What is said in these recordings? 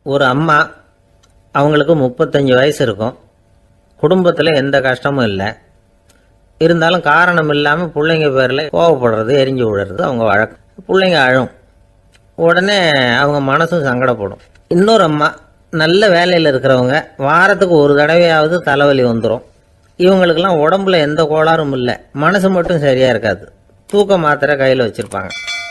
ஒரு அம்மா, அவங்களுக்கு 35 வயசு இருக்கும். குடும்பத்தில் எந்த கஷ்டமும் இல்லை. இருந்தாலும் காரணம் இல்லாமல் பிள்ளைங்க பேரில் கோவப்படுறது, எரிஞ்சு விடுறது அவங்க வழக்கம். பிள்ளைங்க அழும். உடனே அவங்க மனசும் சங்கடப்படும். இன்னொரு அம்மா, நல்ல வேலையில் இருக்கிறவங்க, வாரத்துக்கு ஒரு தடவையாவது தலைவலி வந்துடும். இவங்களுக்கெல்லாம் உடம்புல எந்த கோளாறும் இல்லை, மனசு மட்டும் சரியாக இருக்காது. தூக்க மாத்திரை கையில் வச்சுருப்பாங்க.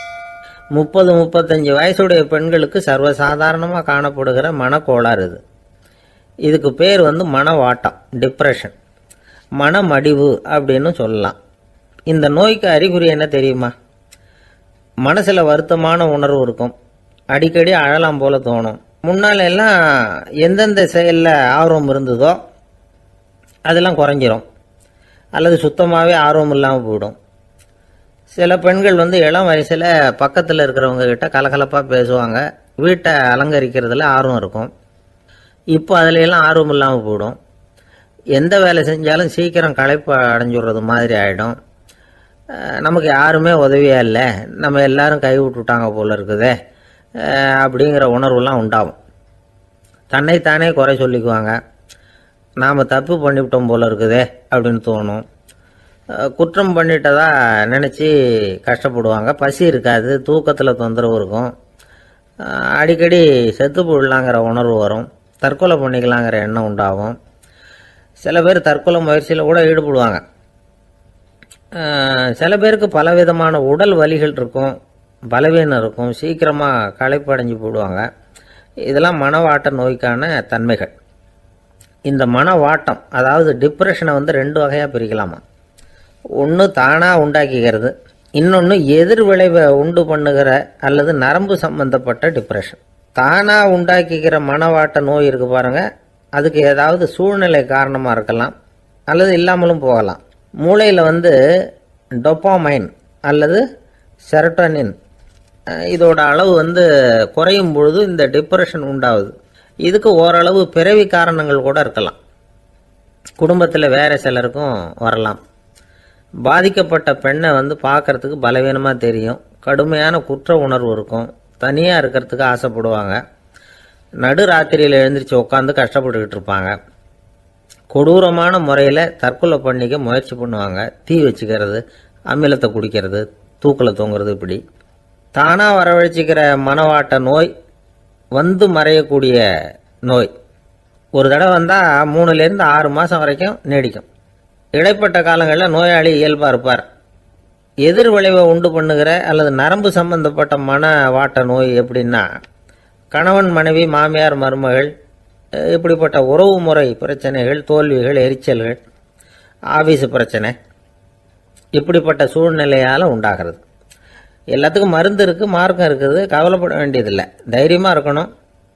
30-35 வயசுடைய பெண்களுக்கு சர்வசாதாரணமாக காணப்படுகிற மனக்கோளாறு இது. இதுக்கு பேர் மனவாட்டம், டிப்ரெஷன், மனமடிவு அப்படின்னு சொல்லலாம். இந்த நோய்க்கு அறிகுறி என்ன தெரியுமா? மனசில் வருத்தமான உணர்வு இருக்கும். அடிக்கடி அழலாம் போல தோணும். முன்னால எல்லாம் எந்தெந்த செயலில் ஆர்வம் இருந்ததோ அதெல்லாம் குறைஞ்சிரும், அல்லது சுத்தமாகவே ஆர்வம் இல்லாமல் போயிடும். சில பெண்கள் இளம் வயசில் பக்கத்தில் இருக்கிறவங்க கிட்ட கலகலப்பாக பேசுவாங்க, வீட்டை அலங்கரிக்கிறதுல ஆர்வம் இருக்கும். இப்போ அதிலெல்லாம் ஆர்வம் இல்லாமல் போயிடும். எந்த வேலை செஞ்சாலும் சீக்கிரம் களைப்பு அடைஞ்சுடுறது மாதிரி ஆகிடும். நமக்கு யாருமே உதவியாக இல்லை, நம்ம எல்லாரும் கை விட்டுட்டாங்க போல இருக்குதே அப்படிங்கிற உணர்வுலாம் உண்டாகும். தன்னைத்தானே குறை சொல்லிக்குவாங்க. நாம் தப்பு பண்ணிவிட்டோம் போல இருக்குதே அப்படின்னு தோணும். குற்றம் பண்ணிட்டதா நினச்சி கஷ்டப்படுவாங்க. பசி இருக்காது, தூக்கத்தில் தொந்தரவு இருக்கும். அடிக்கடி செத்து போடலாங்கிற உணர்வு வரும். தற்கொலை பண்ணிக்கலாங்கிற எண்ணம் உண்டாகும். சில பேர் தற்கொலை முயற்சியில் கூட ஈடுபடுவாங்க. சில பேருக்கு பலவிதமான உடல் வலிகள் இருக்கும், பலவீனம் இருக்கும், சீக்கிரமாக களைப்படைஞ்சு போடுவாங்க. இதெல்லாம் மனவாட்ட நோய்க்கான தன்மைகள். இந்த மனவாட்டம், அதாவது டிப்ரெஷனை 2 வகையாக பிரிக்கலாமா. ஒன்று தானாக உண்டாக்கிக்கிறது, இன்னொன்று எதிர் விளைவை உண்டு பண்ணுகிற அல்லது நரம்பு சம்பந்தப்பட்ட டிப்ரெஷன். தானாக உண்டாக்கிக்கிற மனவாட்ட நோய் இருக்கு பாருங்க, அதுக்கு ஏதாவது சூழ்நிலை காரணமாக இருக்கலாம், அல்லது இல்லாமலும் போகலாம். மூளையில் டொப்பாமைன் அல்லது செரட்டோனின் இதோட அளவு குறையும் பொழுது இந்த டிப்ரெஷன் உண்டாகுது. இதுக்கு ஓரளவு பிறவி காரணங்கள் கூட இருக்கலாம். குடும்பத்தில் வேற சிலருக்கும் வரலாம். பாதிக்கப்பட்ட பெண்ணை பார்க்கறதுக்கு பலவீனமாக தெரியும், கடுமையான குற்ற உணர்வு இருக்கும், தனியாக இருக்கிறதுக்கு ஆசைப்படுவாங்க, நடு ராத்திரியில் எழுந்திரிச்சு உட்காந்து கஷ்டப்பட்டுக்கிட்டு இருப்பாங்க, கொடூரமான முறையில் தற்கொலை பண்ணிக்க முயற்சி பண்ணுவாங்க, தீ வச்சுக்கிறது, அமிலத்தை குடிக்கிறது, தூக்கில் தொங்குறது. இப்படி தானாக வரவழைச்சிக்கிற மனவாட்ட நோய் மறையக்கூடிய நோய். ஒரு தடவை வந்தால் 3லேருந்து 6 மாதம் வரைக்கும் நீடிக்கும். இடைப்பட்ட காலங்களில் நோயாளி இயல்பாக இருப்பார். எதிர் விளைவை உண்டு பண்ணுகிற அல்லது நரம்பு சம்பந்தப்பட்ட மனவாட்ட நோய் எப்படின்னா, கணவன் மனைவி, மாமியார் மருமகள், இப்படிப்பட்ட உறவு முறை பிரச்சனைகள், தோல்விகள், எரிச்சல்கள், ஆபீஸ் பிரச்சனை, இப்படிப்பட்ட சூழ்நிலையால் உண்டாகிறது. எல்லாத்துக்கும் மருந்து இருக்குது, மார்க்கம் இருக்குது, கவலைப்பட வேண்டியதில்லை, தைரியமாக இருக்கணும்.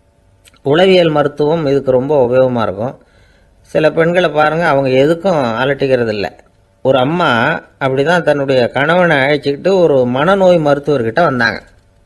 உளவியல் மருத்துவம் இதுக்கு ரொம்ப உபயோகமாக இருக்கும். சில பெண்களை பாருங்கள், அவங்க எதுக்கும் அலட்டிக்கிறது இல்லை. ஒரு அம்மா அப்படி தான் தன்னுடைய கணவனை அழைச்சிக்கிட்டு ஒரு மனநோய் மருத்துவர்கிட்ட வந்தாங்க.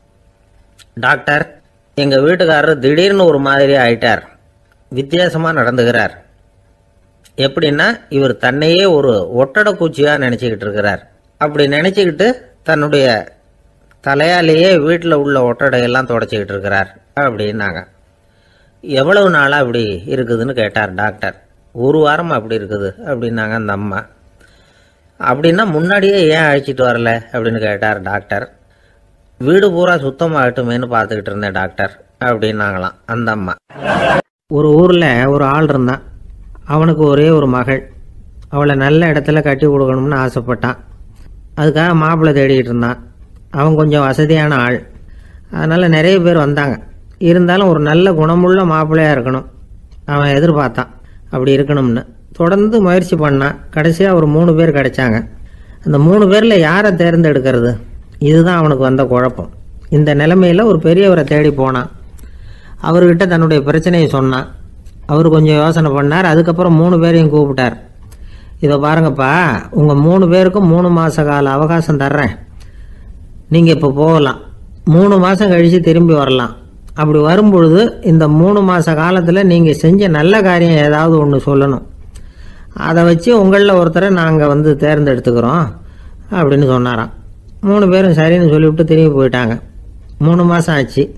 டாக்டர், எங்கள் வீட்டுக்காரர் திடீர்னு ஒரு மாதிரி ஆயிட்டார், வித்தியாசமாக நடந்துகிறார். எப்படின்னா, இவர் தன்னையே ஒரு ஒட்டடை பூச்சியாக நினச்சிக்கிட்டு இருக்கிறார். அப்படி நினச்சிக்கிட்டு தன்னுடைய தலையாலேயே வீட்டில் உள்ள ஒட்டடையெல்லாம் தொடச்சிக்கிட்டு இருக்கிறார் அப்படின்னாங்க. எவ்வளவு நாளாக அப்படி இருக்குதுன்னு கேட்டார் டாக்டர். 1 வாரமாக அப்படி இருக்குது அப்படின்னாங்க அந்த அம்மா. அப்படின்னா முன்னாடியே ஏன் அழைச்சிட்டு வரல அப்படின்னு கேட்டார் டாக்டர். வீடு பூரா சுத்தமாகட்டுமேனு பார்த்துக்கிட்டு இருந்தேன் டாக்டர் அப்படின்னாங்களாம் அந்த அம்மா. ஒரு ஊரில் ஒரு ஆள் இருந்தான். அவனுக்கு ஒரே ஒரு மகள். அவளை நல்ல இடத்துல கட்டி கொடுக்கணும்னு ஆசைப்பட்டான். அதுக்காக மாப்பிள்ளை தேடிக்கிட்டு இருந்தான். அவன் கொஞ்சம் வசதியான ஆள், அதனால் நிறைய பேர் வந்தாங்க. இருந்தாலும் ஒரு நல்ல குணமுள்ள மாப்பிள்ளையாக இருக்கணும் அவன் எதிர்பார்த்தான். அப்படி இருக்கணும்னு தொடர்ந்து முயற்சி பண்ணான். கடைசியாக ஒரு 3 பேர் கிடைச்சாங்க. அந்த 3 பேரில் யாரை தேர்ந்தெடுக்கிறது, இதுதான் அவனுக்கு வந்த குழப்பம். இந்த நிலைமையில் ஒரு பெரியவரை தேடி போனான். அவர்கிட்ட தன்னுடைய பிரச்சனையை சொன்னான். அவர் கொஞ்சம் யோசனை பண்ணார். அதுக்கப்புறம் 3 பேரையும் கூப்பிட்டார். இதை பாருங்கப்பா, உங்கள் 3 பேருக்கும் 3 மாத கால அவகாசம் தர்றேன். நீங்கள் இப்போ போகலாம், 3 மாதம் கழித்து திரும்பி வரலாம். அப்படி வரும்பொழுது இந்த 3 மாத காலத்தில் நீங்கள் செஞ்ச நல்ல காரியம் ஏதாவது ஒன்று சொல்லணும். அதை வச்சு உங்களில் ஒருத்தரை நாங்கள் தேர்ந்தெடுத்துக்கிறோம் அப்படின்னு சொன்னாராம். 3 பேரும் சரின்னு சொல்லிவிட்டு திரும்பி போயிட்டாங்க. 3 மாதம் ஆச்சு.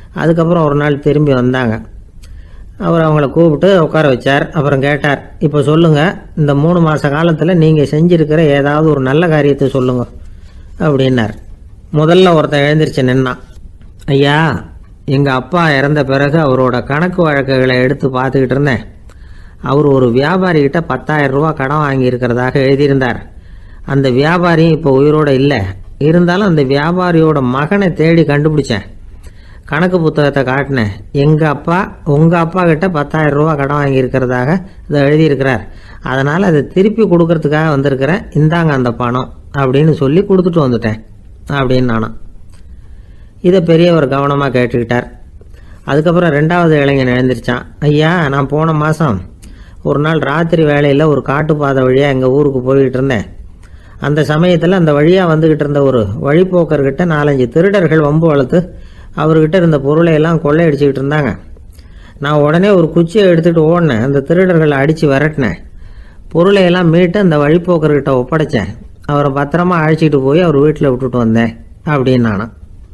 அதுக்கப்புறம் ஒரு நாள் திரும்பி வந்தாங்க. அவர் அவங்கள கூப்பிட்டு உட்கார வச்சார். அப்புறம் கேட்டார், இப்போ சொல்லுங்கள், இந்த 3 மாத காலத்தில் நீங்கள் செஞ்சுருக்கிற ஏதாவது ஒரு நல்ல காரியத்தை சொல்லுங்க அப்படின்னார். முதல்ல ஒருத்தன் எழுந்திரிச்சு நின்னான். ஐயா, எங்கள் அப்பா இறந்த பிறகு அவரோட கணக்கு வழக்குகளை எடுத்து பார்த்துக்கிட்டு இருந்தேன். அவர் ஒரு வியாபாரிகிட்ட 10,000 ரூபா கடன் வாங்கியிருக்கிறதாக எழுதியிருந்தார். அந்த வியாபாரியும் இப்போ உயிரோடு இல்லை. இருந்தாலும் அந்த வியாபாரியோட மகனை தேடி கண்டுபிடிச்சேன். கணக்கு புத்தகத்தை காட்டினேன். உங்கள் அப்பா கிட்ட 10,000 ரூபா கடன் வாங்கியிருக்கிறதாக இதை எழுதியிருக்கிறார். அதனால் அதை திருப்பி கொடுக்கறதுக்காக வந்திருக்கிறேன். இந்தாங்க அந்த பணம் அப்படின்னு சொல்லி கொடுத்துட்டு வந்துட்டேன் அப்படின்னு நானும். இதை பெரியவர் கவனமாக கேட்டுக்கிட்டார். அதுக்கப்புறம் 2வது இளைஞன் எழுந்திரிச்சான். ஐயா, நான் போன மாதம் ஒரு நாள் ராத்திரி வேளையில் ஒரு காட்டுப்பாதை வழியாக எங்கள் ஊருக்கு போய்கிட்டு இருந்தேன். அந்த சமயத்தில் அந்த வழியாக வந்துக்கிட்டு இருந்த ஒரு வழிப்போக்கர்கிட்ட 4-5 திருடர்கள் வம்பு வளர்த்து அவர்கிட்ட இருந்த பொருளை எல்லாம் கொள்ளையடிச்சிக்கிட்டு இருந்தாங்க. நான் உடனே ஒரு குச்சியை எடுத்துகிட்டு ஓடினேன். அந்த திருடர்களை அடித்து விரட்டினேன். பொருளை எல்லாம் மீட்டு அந்த வழிப்போக்கர்கிட்ட ஒப்படைச்சேன். அவரை பத்திரமா அழைச்சிட்டு போய் அவர் வீட்டில் விட்டுட்டு வந்தேன் அப்படின்னு நானும்.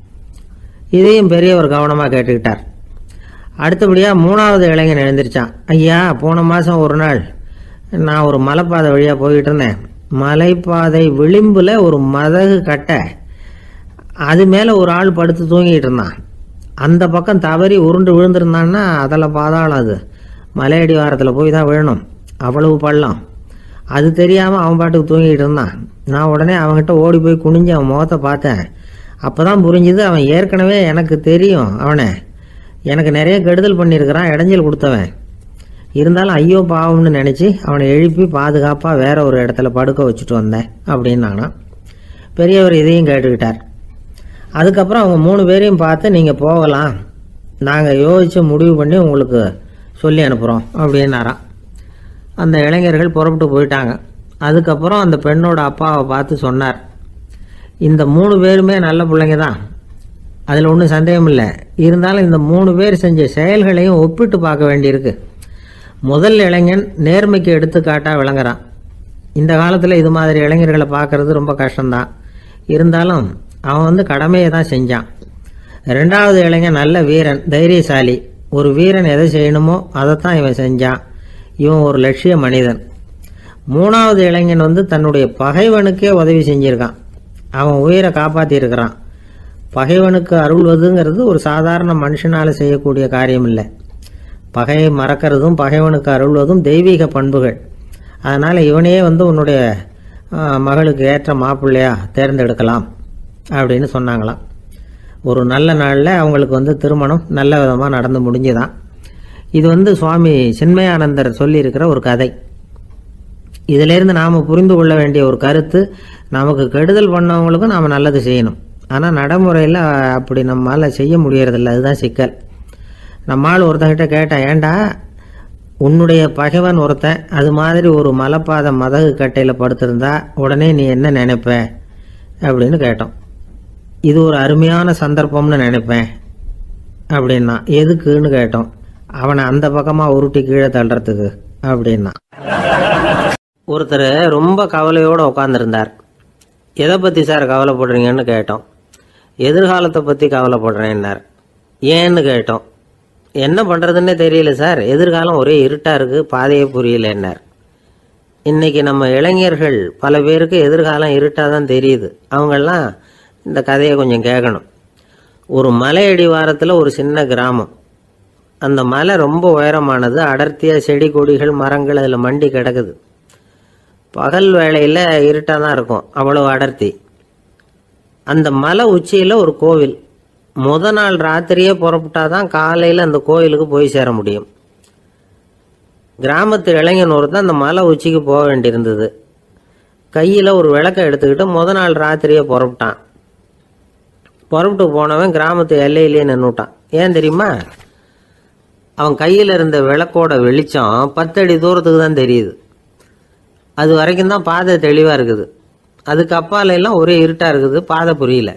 இதையும் பெரியவர் கவனமாக கேட்டுக்கிட்டார். அடுத்தபடியாக 3வது இளைஞன் எழுந்திரிச்சான். ஐயா, போன மாதம் ஒரு நாள் நான் ஒரு மலைப்பாதை வழியாக போய்கிட்டு இருந்தேன். மலைப்பாதை விளிம்பில் ஒரு மதகு கட்டை, அது மேலே ஒரு ஆள் படுத்து தூங்கிட்டு இருந்தான். அந்த பக்கம் தவறி உருண்டு விழுந்திருந்தான்னா அதில் பாதாளம். அது மலையடி வாரத்தில் போய் தான் விழணும். அவ்வளவு பள்ளம். அது தெரியாமல் அவன் பாட்டுக்கு தூங்கிட்டு இருந்தான். நான் உடனே அவன்கிட்ட ஓடி போய் குனிஞ்சு அவன் முகத்தை பார்த்தேன். அப்போ தான் புரிஞ்சுது, அவன் ஏற்கனவே எனக்கு தெரியும். அவனை எனக்கு நிறைய கெடுதல் பண்ணியிருக்கிறான், இடைஞ்சல் கொடுத்தவன். இருந்தாலும் ஐயோ பாவம்னு நினச்சி அவனை எழுப்பி பாதுகாப்பாக வேற ஒரு இடத்துல படுக்க வச்சுட்டு வந்தேன் அப்படின்னு நானும். பெரியவர் இதையும் கேட்டுக்கிட்டார். அதுக்கப்புறம் அவங்க 3 பேரையும் பார்த்து, நீங்கள் போகலாம், நாங்கள் யோசித்து முடிவு பண்ணி உங்களுக்கு சொல்லி அனுப்புகிறோம் அப்படின்னாராம். அந்த இளைஞர்கள் புறப்பட்டு போயிட்டாங்க. அதுக்கப்புறம் அந்த பெண்ணோட அப்பாவை பார்த்து சொன்னார், இந்த 3 பேருமே நல்ல பிள்ளைங்க தான், அதில் ஒன்றும் சந்தேகம் இல்லை. இருந்தாலும் இந்த 3 பேர் செஞ்ச செயல்களையும் ஒப்பிட்டு பார்க்க வேண்டியிருக்கு. முதல் இளைஞன் நேர்மைக்கு எடுத்துக்காட்டாக விளங்குறான். இந்த காலத்தில் இது மாதிரி இளைஞர்களை பார்க்கறது ரொம்ப கஷ்டம்தான். இருந்தாலும் அவன் கடமையை தான் செஞ்சான். 2வது இளைஞன் நல்ல வீரன், தைரியசாலி. ஒரு வீரன் எதை செய்யணுமோ அதைத்தான் இவன் செஞ்சான். இவன் ஒரு லட்சிய மனிதன். 3வது இளைஞன் தன்னுடைய பகைவனுக்கே உதவி செஞ்சிருக்கான். அவன் உயிரை காப்பாற்றியிருக்கிறான். பகைவனுக்கு அருள்வதுங்கிறது ஒரு சாதாரண மனுஷனால் செய்யக்கூடிய காரியம் இல்லை. பகையை மறக்கிறதும் பகைவனுக்கு அருள்வதும் தெய்வீக பண்புகள். அதனால் இவனையே உன்னுடைய மகளுக்கு ஏற்ற மாப்பிள்ளையா தேர்ந்தெடுக்கலாம் அப்படின்னு சொன்னாங்களாம். ஒரு நல்ல நாளில் அவங்களுக்கு திருமணம் நல்ல விதமாக நடந்து முடிஞ்சுதான். இது சுவாமி சின்மயானந்தர் சொல்லியிருக்கிற ஒரு கதை. இதிலேருந்து நாம் புரிந்து கொள்ள வேண்டிய ஒரு கருத்து, நமக்கு கெடுதல் பண்ணவங்களுக்கும் நாம் நல்லது செய்யணும். ஆனால் நடைமுறையில் அப்படி நம்மளால் செய்ய முடியறதில்ல. அதுதான் சிக்கல். நம்மால் ஒருத்தங்கிட்ட கேட்டேன், ஏண்டா உன்னுடைய பகைவன் ஒருத்தன் அது மாதிரி ஒரு மலைப்பாதை மதகு கட்டையில் படுத்திருந்தா உடனே நீ என்ன நினைப்ப அப்படின்னு கேட்டோம். இது ஒரு அருமையான சந்தர்ப்பம்னு நினைப்பேன் அப்படின்னா. எதுக்குன்னு கேட்டோம். அவனை அந்த பக்கமாக உருட்டி கீழே தள்ளுறதுக்கு அப்படின்னா. ஒருத்தர் ரொம்ப கவலையோடு உட்காந்துருந்தார். எதை பற்றி சார் கவலைப்படுறீங்கன்னு கேட்டோம். எதிர்காலத்தை பற்றி கவலைப்படுறேன்னார். ஏன்னு கேட்டோம். என்ன பண்ணுறதுன்னே தெரியல சார், எதிர்காலம் ஒரே இருட்டாக இருக்குது, பாதையே புரியலன்னார். இன்றைக்கி நம்ம இளைஞர்கள் பல பேருக்கு எதிர்காலம் இருட்டாக தான் தெரியுது. அவங்கெல்லாம் இந்த கதையை கொஞ்சம் கேட்கணும். ஒரு மலை அடிவாரத்தில் ஒரு சின்ன கிராமம். அந்த மலை ரொம்ப உயரமானது. அடர்த்தியாக செடி கொடிகள் மரங்கள் அதில் மண்டி கிடக்குது. பகல் வேளையில் இருட்டாக தான் இருக்கும், அவ்வளோ அடர்த்தி. அந்த மலை உச்சியில் ஒரு கோவில். நாள் ராத்திரியே புறப்பட்டாதான் காலையில் அந்த கோயிலுக்கு போய் சேர முடியும். கிராமத்து இளைஞன் ஒருத்தன் அந்த மலை உச்சிக்கு போக வேண்டியிருந்தது. கையில் ஒரு விளக்கை எடுத்துக்கிட்டு நாள் ராத்திரியே புறப்பட்டான். புறப்பட்டு போனவன் கிராமத்து எல்லையிலேயே நின்றுட்டான். ஏன் தெரியுமா? அவன் கையில் இருந்த விளக்கோட வெளிச்சம் 10 அடி தூரத்துக்கு தான் தெரியுது. அது வரைக்கும் தான் பாதை தெளிவாக இருக்குது. அதுக்கு அப்பால எல்லாம் ஒரே இருட்டாக இருக்குது, பாதை புரியல.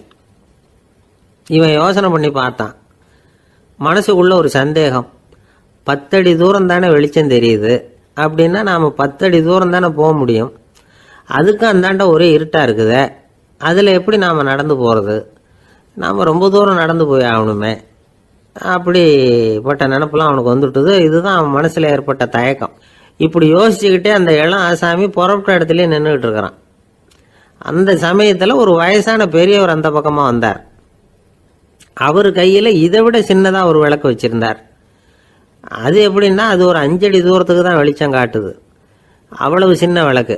இவன் யோசனை பண்ணி பார்த்தான். மனசுக்குள்ள ஒரு சந்தேகம். 10 அடி தூரம் தானே வெளிச்சம் தெரியுது, அப்படின்னா நாம் 10 அடி தூரம் தானே போக முடியும். அதுக்கு அந்தாண்ட ஒரே இருட்டாக இருக்குது, அதில் எப்படி நாம் நடந்து போகிறது? நாம் ரொம்ப தூரம் நடந்து போய் ஆகணுமே அப்படிப்பட்ட நினப்பெல்லாம் அவனுக்கு வந்துட்டுது. இதுதான் அவன் மனசில் ஏற்பட்ட தயக்கம். இப்படி யோசிச்சுக்கிட்டே அந்த இளம் ஆசாமி புறப்பட்ட இடத்துலயே நின்றுக்கிட்டு இருக்கிறான். அந்த சமயத்தில் ஒரு வயசான பெரியவர் அந்த பக்கமாக வந்தார். அவர் கையில் இதை விட சின்னதாக ஒரு விளக்கு வச்சுருந்தார். அது எப்படின்னா அது ஒரு 5 அடி தூரத்துக்கு தான் வெளிச்சம் காட்டுது. அவ்வளவு சின்ன விளக்கு.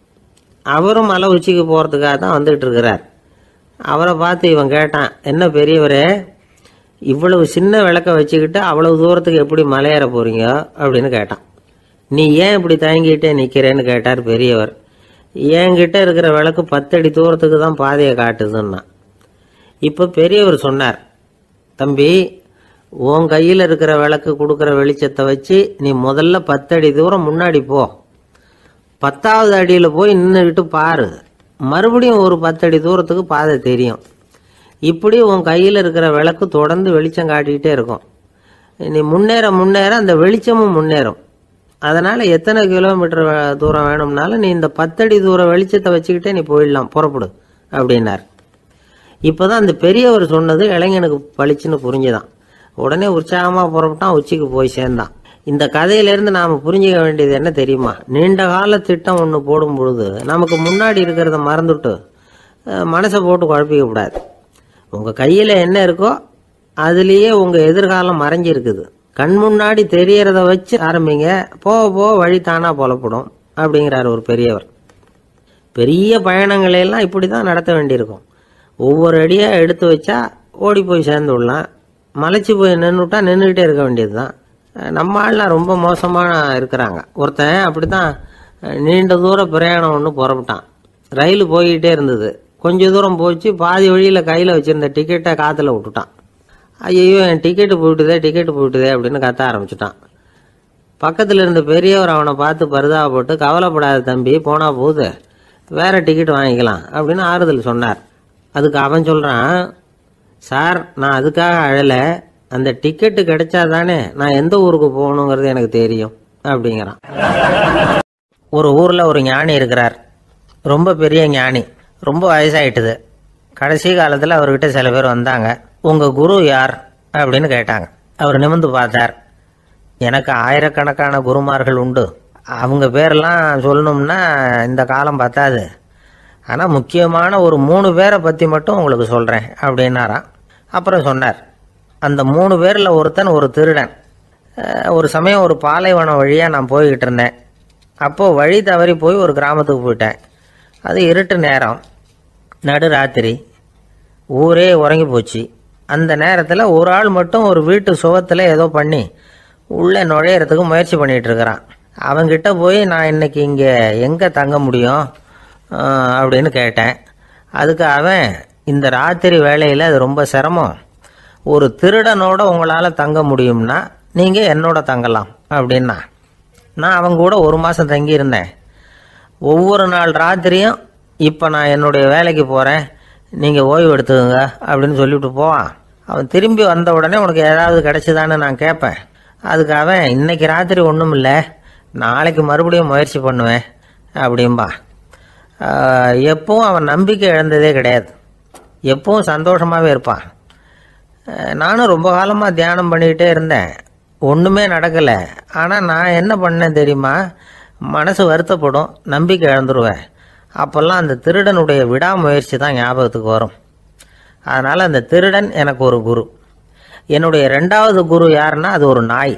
அவரும் மலை உச்சிக்கு போகிறதுக்காக தான் வந்துக்கிட்டு இருக்கிறார். அவரை பார்த்து இவன் கேட்டான், என்ன பெரியவரே, இவ்வளவு சின்ன விளக்க வச்சுக்கிட்டு அவ்வளவு தூரத்துக்கு எப்படி மலையேற போகிறீங்க அப்படின்னு கேட்டான். நீ ஏன் இப்படி தயங்கிட்டே நிற்கிறேன்னு கேட்டார் பெரியவர். என்கிட்ட இருக்கிற விளக்கு 10 அடி தூரத்துக்கு தான் பாதையை காட்டுதுன்னா. இப்போ பெரியவர் சொன்னார், தம்பி, உன் கையில் இருக்கிற விளக்கு கொடுக்குற வெளிச்சத்தை வச்சு நீ முதல்ல 10 அடி தூரம் முன்னாடி போ. 10வது அடியில் போய் நின்றுக்கிட்டு பாரு. மறுபடியும் ஒரு 10 அடி தூரத்துக்கு பாதை தெரியும். இப்படி உன் கையில் இருக்கிற விளக்கு தொடர்ந்து வெளிச்சம் காட்டிக்கிட்டே இருக்கும். நீ முன்னேற முன்னேற அந்த வெளிச்சமும் முன்னேறும். அதனால் எத்தனை கிலோமீட்டர் தூரம் வேணும்னாலும் நீ இந்த 10 அடி தூரம் வெளிச்சத்தை வச்சுக்கிட்டே நீ போயிடலாம், புறப்படு அப்படின்னார். இப்போ தான் அந்த பெரியவர் சொன்னது இளைஞனுக்கு பளிச்சுன்னு புரிஞ்சுதான். உடனே உற்சாகமாக புறப்பட்டான், உச்சிக்கு போய் சேர்ந்தான். இந்த கதையிலேருந்து நாம் புரிஞ்சிக்க வேண்டியது என்ன தெரியுமா? நீண்ட கால திட்டம் ஒன்று போடும் பொழுது நமக்கு முன்னாடி இருக்கிறத மறந்துட்டு மனசை போட்டு குழப்பிக்க கூடாது. உங்கள் கையில் என்ன இருக்கோ அதுலேயே உங்கள் எதிர்காலம் மறைஞ்சிருக்குது. கண் முன்னாடி தெரியறத வச்சு ஆரம்பிங்க, போக போக வழி தானா புலப்படும் அப்படிங்கிறார் ஒரு பெரியவர். பெரிய பயணங்களையெல்லாம் இப்படி தான் நடத்த வேண்டியிருக்கும். ஒவ்வொரு அடியாக எடுத்து வச்சா ஓடி போய் சேர்ந்து விடலாம். மலைச்சி போய் நின்றுட்டா நின்றுக்கிட்டே இருக்க வேண்டியது தான். நம்ம ஆள்லாம் ரொம்ப மோசமாக இருக்கிறாங்க. ஒருத்தன் அப்படி தான் நீண்ட தூர பிரயாணம் ஒன்று புறப்பட்டான். ரயில் போய்கிட்டே இருந்தது. கொஞ்சம் தூரம் போச்சு, பாதி வழியில் கையில் வச்சுருந்த டிக்கெட்டை காற்றுல விட்டுட்டான். ஐயோ, என் டிக்கெட்டு போயிட்டுதே அப்படின்னு கத்த ஆரம்பிச்சுட்டான். பக்கத்தில் இருந்த பெரியவர் அவனை பார்த்து பரிதாபப்பட்டு, கவலைப்படாத தம்பி, போனால் போகுது, வேற டிக்கெட் வாங்கிக்கலாம் அப்படின்னு ஆறுதல் சொன்னார். அதுக்கு அவன் சொல்கிறான், சார், நான் அதுக்காக அழலை, அந்த டிக்கெட்டு கிடைச்சா தானே நான் எந்த ஊருக்கு போகணுங்கிறது எனக்கு தெரியும் அப்படிங்கிறான். ஒரு ஊரில் ஒரு ஞானி இருக்கிறார். ரொம்ப பெரிய ஞானி. ரொம்ப வயசாயிட்டுது. கடைசி காலத்தில் அவர்கிட்ட சில பேர் வந்தாங்க. உங்கள் குரு யார் அப்படின்னு கேட்டாங்க. அவர் நிமிர்ந்து பார்த்தார். எனக்கு ஆயிரக்கணக்கான குருமார்கள் உண்டு. அவங்க பேரெல்லாம் சொல்லணும்னா இந்த காலம் பத்தாது. ஆனால் முக்கியமான ஒரு 3 பேரை பற்றி மட்டும் உங்களுக்கு சொல்கிறேன் அப்படின்னாராம். அப்புறம் சொன்னார், அந்த 3 பேரில் ஒருத்தன் ஒரு திருடன். ஒரு சமயம் ஒரு பாலைவனம் வழியாக நான் போய்கிட்டு இருந்தேன். அப்போது வழி தவறி போய் ஒரு கிராமத்துக்கு போயிட்டேன். அது இருட்டு நேரம், நடு ராத்திரி, ஊரே உறங்கி போச்சு. அந்த நேரத்தில் ஒரு ஆள் மட்டும் ஒரு வீட்டு சுவத்தில் ஏதோ பண்ணி உள்ளே நுழையிறதுக்கு முயற்சி பண்ணிகிட்டு இருக்கிறான். அவங்கிட்ட போய் நான் இன்னைக்கு இங்கே எங்கே தங்க முடியும் அப்படின்னு கேட்டேன். அதுக்கு அவன், இந்த ராத்திரி வேளையில் அது ரொம்ப சிரமம், ஒரு திருடனோட உங்களால் தங்க முடியும்னா நீங்கள் என்னோட தங்கலாம் அப்படின்னா. நான் அவங்க கூட 1 மாதம் தங்கியிருந்தேன். ஒவ்வொரு நாள் ராத்திரியும் இப்போ நான் என்னுடைய வேலைக்கு போகிறேன், நீங்கள் ஓய்வு எடுத்துக்கோங்க அப்படின்னு சொல்லிவிட்டு போவான். அவன் திரும்பி வந்த உடனே உனக்கு ஏதாவது கிடைச்சிதான்னு நான் கேட்பேன். அதுக்கு அவன், இன்னைக்கு ராத்திரி ஒன்றும் இல்லை, நாளைக்கு மறுபடியும் முயற்சி பண்ணுவேன் அப்படின்பா. எப்பவும் அவன் நம்பிக்கை இழந்ததே கிடையாது. எப்பவும் சந்தோஷமாகவே இருப்பான். நானும் ரொம்ப காலமாக தியானம் பண்ணிக்கிட்டே இருந்தேன். ஒன்றுமே நடக்கலை. ஆனால் நான் என்ன பண்ணேன் தெரியுமா? மனசு வருத்தப்படும், நம்பிக்கை இழந்துருவேன். அப்போல்லாம் அந்த திருடனுடைய விடாமுயற்சி தான் ஞாபகத்துக்கு வரும். அதனால் அந்த திருடன் எனக்கு ஒரு குரு. என்னுடைய 2வது குரு யாருன்னா அது ஒரு நாய்.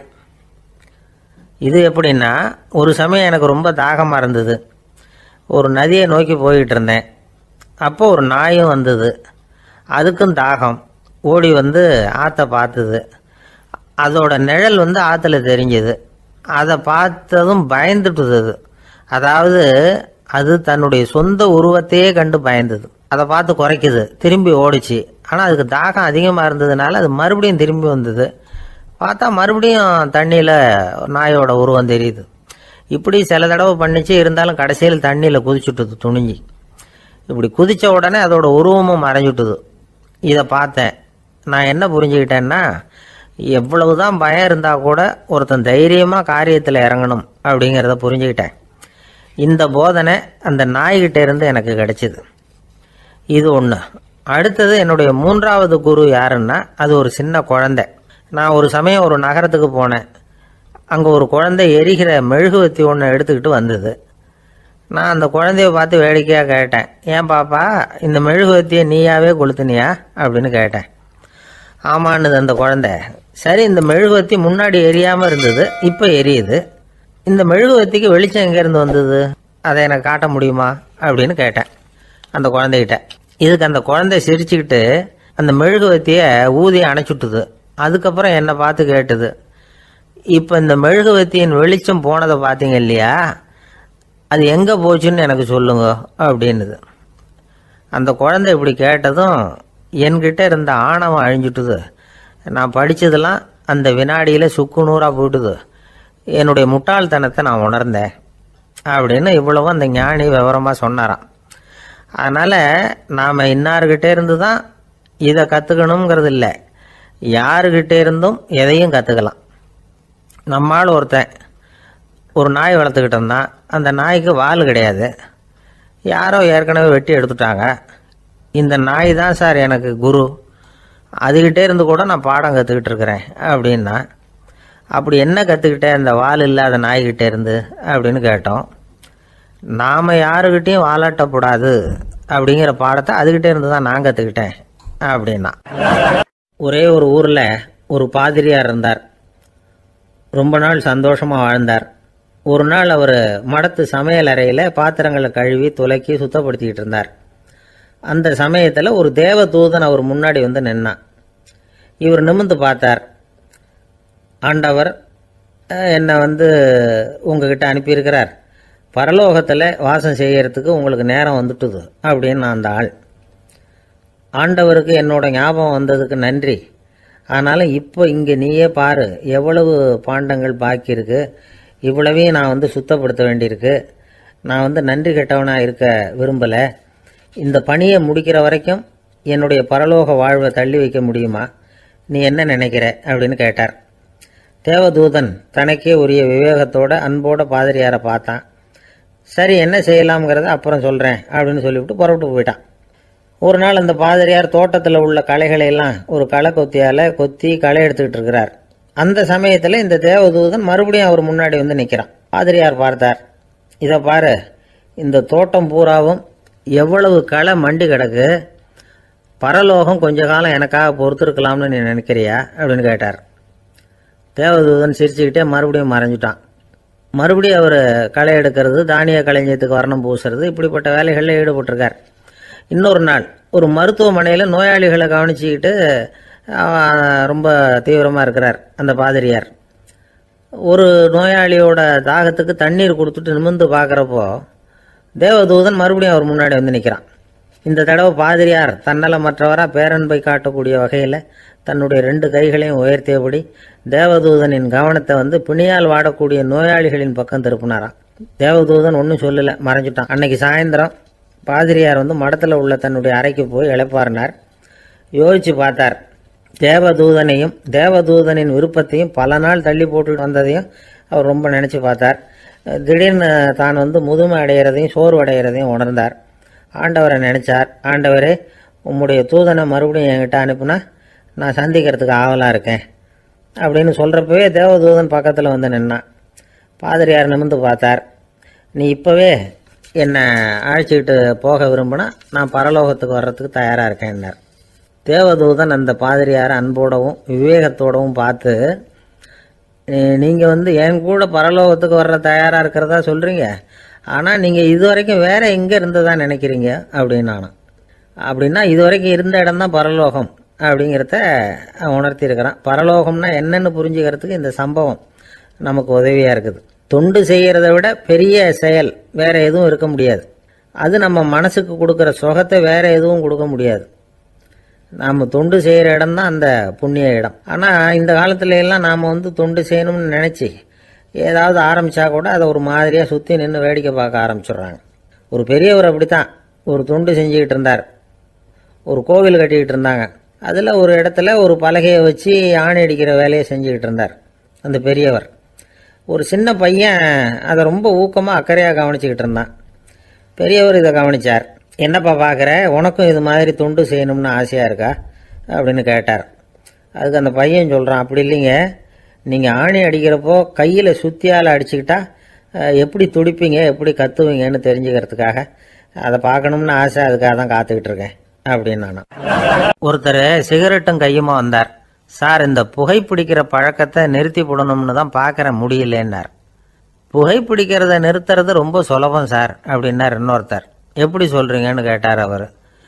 இது எப்படின்னா, ஒரு சமயம் எனக்கு ரொம்ப தாகமாக இருந்தது. ஒரு நதியை நோக்கி போய்கிட்டு இருந்தேன். அப்போ ஒரு நாயும் வந்தது. அதுக்கும் தாகம். ஓடி வந்து ஆற்றை பார்த்துது. அதோட நிழல் வந்து ஆற்றுல தெரிஞ்சுது. அதை பார்த்ததும் பயந்துட்டுது. அதாவது அது தன்னுடைய சொந்த உருவத்தையே கண்டு பயந்தது. அதை பார்த்து குறைக்குது, திரும்பி ஓடிச்சு. ஆனால் அதுக்கு தாகம் அதிகமாக இருந்ததுனால அது மறுபடியும் திரும்பி வந்தது. பார்த்தா மறுபடியும் தண்ணியில் நாயோட உருவம் தெரியுது. இப்படி சில தடவை பண்ணிச்சு. இருந்தாலும் கடைசியில் தண்ணியில் குதிச்சுட்டுது துணிஞ்சி. இப்படி குதித்த உடனே அதோட உருவமும் மறைஞ்சுட்டுது. இதை பார்த்தேன். நான் என்ன புரிஞ்சுக்கிட்டேன்னா, எவ்வளவுதான் பயம் இருந்தால் கூட ஒருத்தன் தைரியமாக காரியத்தில் இறங்கணும் அப்படிங்கிறத புரிஞ்சுக்கிட்டேன். இந்த போதனை அந்த நாய்கிட்ட இருந்து எனக்கு கிடைச்சிது. இது ஒன்று. அடுத்தது என்னுடைய 3வது குரு யாருன்னா அது ஒரு சின்ன குழந்தை. நான் ஒரு சமயம் ஒரு நகரத்துக்கு போனேன். அங்கே ஒரு குழந்தை எரிகிற மெழுகுவத்தி ஒன்று எடுத்துக்கிட்டு வந்தது. நான் அந்த குழந்தைய பார்த்து வேடிக்கையாக கேட்டேன், ஏன் பாப்பா இந்த மெழுகுவத்தியை நீயாவே கொளுத்துனியா அப்படின்னு கேட்டேன். ஆமான்னுது அந்த குழந்தை. சரி, இந்த மெழுகுவத்தி முன்னாடி எரியாமல் இருந்தது, இப்போ எரியுது. இந்த மெழுகுவத்திக்கு வெளிச்சம் எங்கேருந்து வந்தது, அதை எனக்கு காட்ட முடியுமா அப்படின்னு கேட்டேன் அந்த குழந்தைகிட்ட. இதுக்கு அந்த குழந்தை சிரிச்சுக்கிட்டு அந்த மெழுகுவத்தியை ஊதி அணைச்சுட்டுது. அதுக்கப்புறம் என்னை பார்த்து கேட்டுது, இப்போ இந்த மெழுகுவத்தியின் வெளிச்சம் போனதை பார்த்தீங்க இல்லையா, அது எங்கே போச்சுன்னு எனக்கு சொல்லுங்க அப்படின்னுது. அந்த குழந்தை இப்படி கேட்டதும் என்கிட்ட இருந்த ஆணவம் அழிஞ்சுட்டுது. நான் படித்ததெல்லாம் அந்த வினாடியில் சுக்கு நூறாக போயிட்டுது. என்னுடைய முட்டாள்தனத்தை நான் உணர்ந்தேன் அப்படின்னு இவ்வளவும் அந்த ஞானி விவரமாக சொன்னாராம். அதனால் நாம் இன்னார்கிட்டே இருந்து தான் இதை கற்றுக்கணுங்கிறது இல்லை, யாருக்கிட்டே இருந்தும் எதையும் கற்றுக்கலாம். நம்மால் ஒருத்தன் ஒரு நாய் வளர்த்துக்கிட்டு இருந்தான். அந்த நாய்க்கு வால் கிடையாது. யாரோ ஏற்கனவே வெட்டி எடுத்துட்டாங்க. இந்த நாய் தான் சார் எனக்கு குரு, அதுகிட்டே இருந்து கூட நான் பாடம் கற்றுக்கிட்டு இருக்கிறேன் அப்படின்னா. அப்படி என்ன கற்றுக்கிட்டேன் அந்த வால் இல்லாத நாய்கிட்டே இருந்து அப்படின்னு கேட்டோம். நாம் யாருக்கிட்டையும் வாலாட்டக்கூடாது அப்படிங்கிற பாடத்தை அதுகிட்டே இருந்து தான் நான் கற்றுக்கிட்டேன் அப்படின்னா. ஒரே ஒரு ஊரில் ஒரு பாதிரியார் இருந்தார். ரொம்ப நாள் சந்தோஷமாக வாழ்ந்தார். ஒரு நாள் அவர் மடத்து சமையல் அறையில் பாத்திரங்களை கழுவி துலக்கி சுத்தப்படுத்திக்கிட்டு இருந்தார். அந்த சமயத்தில் ஒரு தேவ தூதன் அவர் முன்னாடி வந்து நின்னான். இவர் நிமிர்ந்து பார்த்தார். ஆண்டவர் என்னை உங்ககிட்ட அனுப்பியிருக்கிறார், பரலோகத்தில் வாசம் செய்யறதுக்கு உங்களுக்கு நேரம் வந்துட்டுது அப்படின்னு நான் அந்த ஆள். ஆண்டவருக்கு என்னோட ஞாபகம் வந்ததுக்கு நன்றி. ஆனாலும் இப்போ இங்கே நீயே பாரு, எவ்வளவு பாண்டங்கள் பாக்கி இருக்கு, இவ்வளவையும் நான் சுத்தப்படுத்த வேண்டியிருக்கு. நான் நன்றி கெட்டவனாக இருக்க விரும்பலை. இந்த பணியை முடிக்கிற வரைக்கும் என்னுடைய பரலோக வாழ்வை தள்ளி வைக்க முடியுமா, நீ என்ன நினைக்கிற அப்படின்னு கேட்டார். தேவதூதன் தனக்கே உரிய விவேகத்தோட அன்போட பாதிரியாரை பார்த்தான். சரி, என்ன செய்யலாம்ங்கிறத அப்புறம் சொல்கிறேன் அப்படின்னு சொல்லிவிட்டு புறப்பட்டு போயிட்டான். ஒரு நாள் அந்த பாதிரியார் தோட்டத்தில் உள்ள களைகளை எல்லாம் ஒரு களை கொத்தியால் கொத்தி களை எடுத்துக்கிட்டு இருக்கிறார். அந்த சமயத்தில் இந்த தேவதூதன் மறுபடியும் அவர் முன்னாடி நிற்கிறான். பாதிரியார் பார்த்தார். இதை பாரு, இந்த தோட்டம் பூராவும் எவ்வளவு களை மண்டி கிடக்கு, பரலோகம் கொஞ்ச காலம் எனக்காக பொறுத்திருக்கலாம்னு நீ நினைக்கிறியா அப்படின்னு கேட்டார். தேவதூதன் சிரிச்சுக்கிட்டே மறுபடியும் மறைஞ்சிட்டான். மறுபடியும் அவர் களை எடுக்கிறது, தானிய களஞ்சியத்துக்கு வர்ணம் பூசுறது, இப்படிப்பட்ட வேலைகளில் ஈடுபட்டிருக்கார். இன்னொரு நாள் ஒரு மருத்துவமனையில் நோயாளிகளை கவனிச்சுக்கிட்டு ரொம்ப தீவிரமாக இருக்கிறார் அந்த பாதிரியார். ஒரு நோயாளியோட தாகத்துக்கு தண்ணீர் கொடுத்துட்டு நிமிர்ந்து பார்க்குறப்போ தேவதூதன் மறுபடியும் அவர் முன்னாடி நிற்கிறான். இந்த தடவை பாதிரியார் தன்னலமற்றவராக பேரன்பை காட்டக்கூடிய வகையில் தன்னுடைய 2 கைகளையும் உயர்த்தியபடி தேவதூதனின் கவனத்தை பிணியால் வாடக்கூடிய நோயாளிகளின் பக்கம் திருப்பினாராம். தேவதூதன் ஒன்றும் சொல்லலை, மறைஞ்சிட்டான். அன்னைக்கு சாயந்தரம் பாதிரியார் மடத்தில் உள்ள தன்னுடைய அறைக்கு போய் இளைப்பாறினார். யோசிச்சு பார்த்தார். தேவதூதனையும் தேவதூதனின் விருப்பத்தையும் பல நாள் தள்ளி போட்டு வந்ததையும் அவர் ரொம்ப நினச்சி பார்த்தார். திடீர்னு தான் முதுமை அடைகிறதையும் சோர்வு அடைகிறதையும் உணர்ந்தார். ஆண்டவரை நினைச்சார். ஆண்டவரே, உம்முடைய தூதனை மறுபடியும் என்கிட்ட அனுப்புனா நான் சந்திக்கிறதுக்கு ஆவலாக இருக்கேன் அப்படின்னு சொல்கிறப்பவே தேவதூதன் பக்கத்தில் நின்னான். பாதிரியார் நிமிர்ந்து பார்த்தார். நீ இப்போவே என்னை அழைச்சிக்கிட்டு போக விரும்பினா நான் பரலோகத்துக்கு வர்றதுக்கு தயாராக இருக்கேன்னார். தேவதூதன் அந்த பாதிரியாரை அன்போடவும் விவேகத்தோடவும் பார்த்து, நீங்கள் என் கூட பரலோகத்துக்கு வர்ற தயாராக இருக்கிறதா சொல்கிறீங்க, ஆனால் நீங்கள் இது வரைக்கும் வேற எங்கே இருந்ததா நினைக்கிறீங்க அப்படின்னானா. அப்படின்னா இது வரைக்கும் இருந்த இடம் தான் பரலோகம் அப்படிங்கிறத உணர்த்தியிருக்கிறான். பரலோகம்னா என்னன்னு புரிஞ்சுக்கிறதுக்கு இந்த சம்பவம் நமக்கு உதவியாக இருக்குது. தொண்டு செய்கிறத விட பெரிய செயல் வேற எதுவும் இருக்க முடியாது. அது நம்ம மனசுக்கு கொடுக்குற சுகத்தை வேற எதுவும் கொடுக்க முடியாது. நாம் தொண்டு செய்கிற இடம் தான் அந்த புண்ணிய இடம். ஆனால் இந்த காலத்துல எல்லாம் நாம் தொண்டு செய்யணும்னு நினச்சி ஏதாவது ஆரம்பித்தா கூட அதை ஒரு மாதிரியாக சுற்றி நின்று வேடிக்கை பார்க்க ஆரம்பிச்சிடுறாங்க. ஒரு பெரியவர் அப்படித்தான் ஒரு தொண்டு செஞ்சுக்கிட்டு இருந்தார். ஒரு கோவில் கட்டிக்கிட்டு இருந்தாங்க. அதில் ஒரு இடத்துல ஒரு பலகையை வச்சு ஆணி அடிக்கிற வேலையை செஞ்சுக்கிட்டு இருந்தார் அந்த பெரியவர். ஒரு சின்ன பையன் அதை ரொம்ப ஊக்கமாக அக்கறையாக கவனிச்சுக்கிட்டு இருந்தான். பெரியவர் இதை கவனித்தார். என்னப்பா பார்க்குற, உனக்கும் இது மாதிரி தொண்டு செய்யணும்னு ஆசையாக இருக்கா அப்படின்னு கேட்டார். அதுக்கு அந்த பையன் சொல்கிறான், அப்படி இல்லைங்க, நீங்கள் ஆணி அடிக்கிறப்போ கையில் சுத்தியால் அடிச்சுக்கிட்டா எப்படி துடிப்பீங்க, எப்படி கத்துவீங்கன்னு தெரிஞ்சுக்கிறதுக்காக அதை பார்க்கணும்னு ஆசை, அதுக்காக தான் காத்துக்கிட்டு இருக்கேன் அப்படின்னு நான். ஒருத்தர் சிகரெட்டும் கையுமா வந்தார். சார், இந்த புகைப்பிடிக்கிற பழக்கத்தை நிறுத்தி போடணும்னு தான் பார்க்குறேன், முடியலன்னார். புகைப்பிடிக்கிறத நிறுத்துறது ரொம்ப சுலபம் சார் அப்படின்னார் இன்னொருத்தர். எப்படி சொல்கிறீங்கன்னு கேட்டார் அவர்.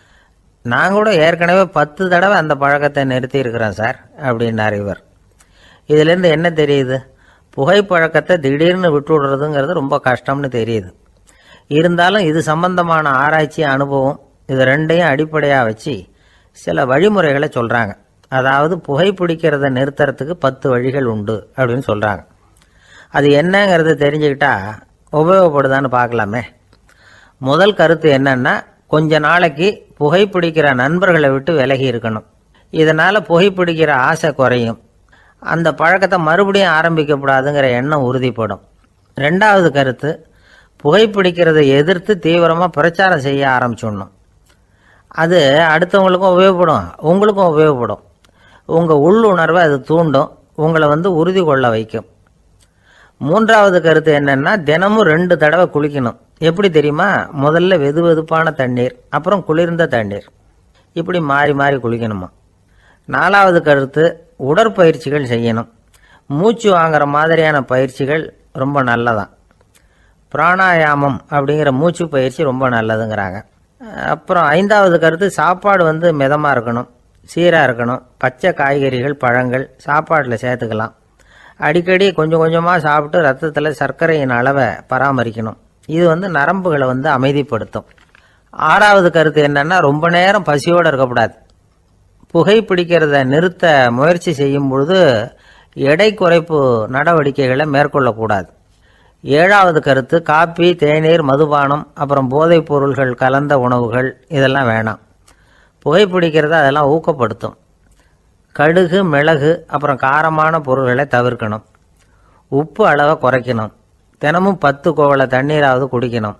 நான் கூட ஏற்கனவே 10 தடவை அந்த பழக்கத்தை நிறுத்தி இருக்கிறேன் சார் அப்படின்னார் இவர். இதுலேருந்து என்ன தெரியுது? புகைப்பழக்கத்தை திடீர்னு விட்டு விடுறதுங்கிறது ரொம்ப கஷ்டம்னு தெரியுது. இருந்தாலும் இது சம்பந்தமான ஆராய்ச்சி, அனுபவம், இது ரெண்டையும் அடிப்படையாக வச்சு சில வழிமுறைகளை சொல்கிறாங்க. அதாவது புகைப்பிடிக்கிறத நிறுத்துறதுக்கு 10 வழிகள் உண்டு அப்படின்னு சொல்கிறாங்க. அது என்னங்கிறத தெரிஞ்சுக்கிட்டா உபயோகப்படுதான்னு பார்க்கலாமே. முதல் கருத்து என்னன்னா, கொஞ்ச நாளைக்கு புகைப்பிடிக்கிற நண்பர்களை விட்டு விலகி இருக்கணும். இதனால் புகைப்பிடிக்கிற ஆசை குறையும். அந்த பழக்கத்தை மறுபடியும் ஆரம்பிக்கப்படாதுங்கிற எண்ணம் உறுதிப்படும். ரெண்டாவது கருத்து, புகைப்பிடிக்கிறதை எதிர்த்து தீவிரமாக பிரச்சாரம் செய்ய ஆரம்பிச்சிடணும். அது அடுத்தவங்களுக்கும் உபயோகப்படும், உங்களுக்கும் உபயோகப்படும். உங்கள் உள்ளுணர்வை அது தூண்டும், உங்களை உறுதி கொள்ள வைக்கும். மூன்றாவது கருத்து என்னன்னா, தினமும் 2 தடவை குளிக்கணும். எப்படி தெரியுமா? முதல்ல வெது வெதுப்பான தண்ணீர், அப்புறம் குளிர்ந்த தண்ணீர், இப்படி மாறி மாறி குளிக்கணுமா. நாலாவது கருத்து, உடற்பயிற்சிகள் செய்யணும். மூச்சு வாங்குற மாதிரியான பயிற்சிகள் ரொம்ப நல்லதான். பிராணாயாமம் அப்படிங்கிற மூச்சு பயிற்சி ரொம்ப நல்லதுங்கிறாங்க. அப்புறம் ஐந்தாவது கருத்து, சாப்பாடு மிதமாக இருக்கணும், சீராக இருக்கணும். பச்சை காய்கறிகள், பழங்கள் சாப்பாட்டில் சேர்த்துக்கலாம். அடிக்கடி கொஞ்சம் கொஞ்சமாக சாப்பிட்டு ரத்தத்தில் சர்க்கரையின் அளவை பராமரிக்கணும். இது நரம்புகளை அமைதிப்படுத்தும். ஆறாவது கருத்து என்னன்னா, ரொம்ப நேரம் பசியோடு இருக்கக்கூடாது. புகைப்பிடிக்கிறத நிறுத்த முயற்சி செய்யும் பொழுது எடை குறைப்பு நடவடிக்கைகளை மேற்கொள்ளக்கூடாது. ஏழாவது கருத்து, காப்பி, தேநீர், மதுபானம், அப்புறம் போதைப் பொருள்கள் கலந்த உணவுகள் இதெல்லாம் வேணாம். புகைப்பிடிக்கிறத அதெல்லாம் ஊக்கப்படுத்தும். கடுகு, மிளகு, அப்புறம் காரமான பொருள்களை தவிர்க்கணும். உப்பு அளவை குறைக்கணும். தினமும் 10 கோவள தண்ணீராவது குடிக்கணும்.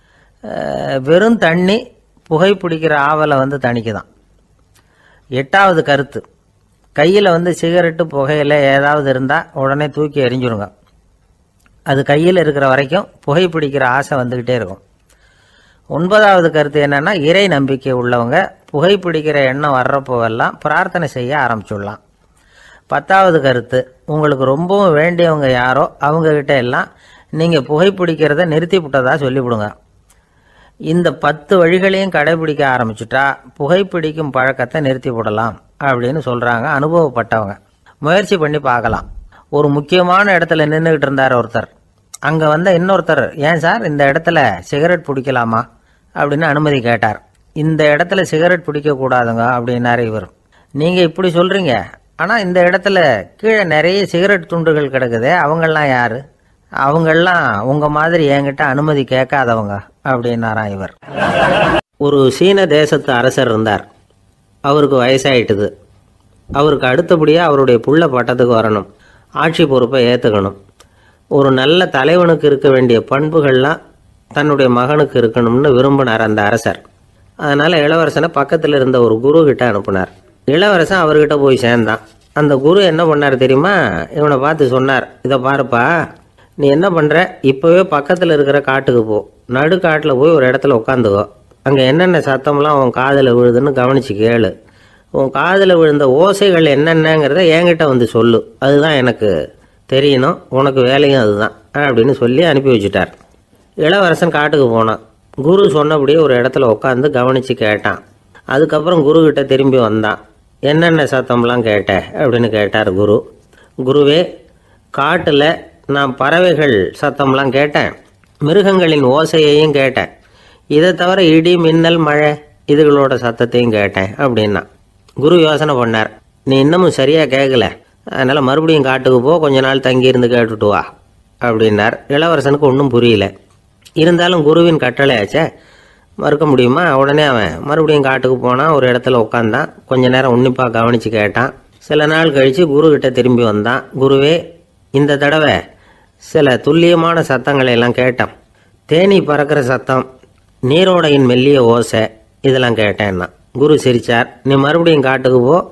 வெறும் தண்ணி புகைப்பிடிக்கிற ஆவலை தணிக்குதான். எட்டாவது கருத்து, கையில் சிகரெட்டு, புகையில ஏதாவது இருந்தால் உடனே தூக்கி எறிஞ்சிருங்க. அது கையில் இருக்கிற வரைக்கும் புகைப்பிடிக்கிற ஆசை வந்துக்கிட்டே இருக்கும். 9வது கருத்து என்னன்னா, இறை நம்பிக்கை உள்ளவங்க புகைப்பிடிக்கிற எண்ணம் வர்றப்போவெல்லாம் பிரார்த்தனை செய்ய ஆரம்பிச்சுடலாம். 10வது கருத்து, உங்களுக்கு ரொம்பவும் வேண்டியவங்க யாரோ அவங்கக்கிட்ட எல்லாம் நீங்கள் புகைப்பிடிக்கிறத நிறுத்தி விட்டதா சொல்லிவிடுங்க. இந்த 10 வழிகளையும் கடைபிடிக்க ஆரம்பிச்சுட்டா புகைப்பிடிக்கும் பழக்கத்தை நிறுத்தி விடலாம் அப்படின்னு சொல்கிறாங்க அனுபவப்பட்டவங்க. முயற்சி பண்ணி பார்க்கலாம். ஒரு முக்கியமான இடத்துல நின்றுக்கிட்டு இருந்தார் ஒருத்தர். அங்கே இன்னொருத்தர், ஏன் சார் இந்த இடத்துல சிகரெட் பிடிக்கலாமா அப்படின்னு அனுமதி கேட்டார். இந்த இடத்துல சிகரெட் பிடிக்கக்கூடாதுங்க அப்படின்னாரு இவர். நீங்கள் இப்படி சொல்கிறீங்க, ஆனால் இந்த இடத்துல கீழே நிறைய சிகரெட் துண்டுகள் கிடக்குதே, அவங்கெல்லாம் யார்? அவங்கெல்லாம் உங்கள் மாதிரி என்கிட்ட அனுமதி கேட்காதவங்க அப்படின்னாராம் இவர். ஒரு சீன தேசத்து அரசர் இருந்தார். அவருக்கு வயசாயிட்டுது. அவருக்கு அடுத்தபடியாக அவருடைய புள்ள பட்டத்துக்கு வரணும், ஆட்சி பொறுப்பை ஏற்றுக்கணும். ஒரு நல்ல தலைவனுக்கு இருக்க வேண்டிய பண்புகள்லாம் தன்னுடைய மகனுக்கு இருக்கணும்னு விரும்பினார் அந்த அரசர். அதனால் இளவரசனை பக்கத்தில் இருந்த ஒரு குரு கிட்ட அனுப்புனார். இளவரசன் அவர்கிட்ட போய் சேர்ந்தான். அந்த குரு என்ன பண்ணார் தெரியுமா? இவனை பார்த்து சொன்னார், இதை பாருப்பா, நீ என்ன பண்ணுற, இப்போவே பக்கத்தில் இருக்கிற காட்டுக்கு போ, நடு காட்டில் போய் ஒரு இடத்துல உட்காந்துக்கோ. அங்கே என்னென்ன சத்தம்லாம் உன் காதில் விழுதுன்னு கவனித்து கேளு. உன் காதில் விழுந்த ஓசைகள் என்னென்னங்கிறத என்கிட்ட சொல்லு, அதுதான் எனக்கு தெரியணும், உனக்கு வேலையும் அதுதான் அப்படின்னு சொல்லி அனுப்பி வச்சுட்டார். இளவரசன் காட்டுக்கு போனான். குரு சொன்னபடியே ஒரு இடத்துல உட்காந்து கவனித்து கேட்டான். அதுக்கப்புறம் குருக்கிட்ட திரும்பி வந்தான். என்னென்ன சத்தம்லாம் கேட்ட அப்படின்னு கேட்டார் குரு. குருவே, காட்டில் நான் பறவைகள் சத்தம்லாம் கேட்டேன், மிருகங்களின் ஓசையையும் கேட்டேன், இதை தவிர இடி, மின்னல், மழை இதுகளோட சத்தத்தையும் கேட்டேன் அப்படின்னா. குரு யோசனை பண்ணார், நீ இன்னமும் சரியாக கேட்கல, அதனால் மறுபடியும் காட்டுக்கு போ, கொஞ்ச நாள் தங்கியிருந்து கேட்டுட்டு வா அப்படின்னார். இளவரசனுக்கு ஒன்றும் புரியல. இருந்தாலும் குருவின் கட்டளையாச்சே, மறுக்க முடியுமா? உடனே அவன் மறுபடியும் காட்டுக்கு போனான். ஒரு இடத்துல உட்காந்தான். கொஞ்ச நேரம் உன்னிப்பாக கவனித்து கேட்டான். சில நாள் கழித்து குருக்கிட்ட திரும்பி வந்தான். குருவே, இந்த தடவை சில துல்லியமான சத்தங்களை எல்லாம் கேட்டான். தேனி பறக்கிற சத்தம், நீரோடையின் மெல்லிய ஓசை, இதெல்லாம் கேட்டேன்னா. குரு சிரிச்சார். நீ மறுபடியும் காட்டுக்கு போ,